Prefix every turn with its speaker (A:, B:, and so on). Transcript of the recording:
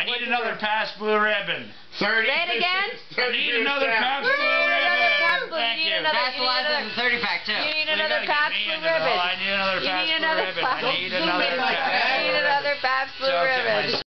A: need another Pabst Blue Ribbon.
B: 30.
C: Say it again.
A: I need another Pabst Blue Ribbon. Thank you.
C: That's
D: why there's a 30-pack too.
C: You need another Pabst Blue Ribbon.
A: I need another Pabst Blue Ribbon. I need another
C: Pabst Blue Ribbon.